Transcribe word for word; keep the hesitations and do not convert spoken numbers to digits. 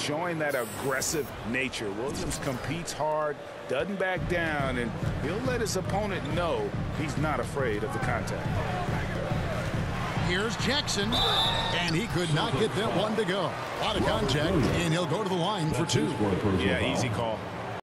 showing that aggressive nature. Williams competes hard, doesn't back down, and he'll let his opponent know he's not afraid of the contact. Here's Jackson, and he could not get that one to go. Out of contact, and he'll go to the line for two. Yeah, easy call.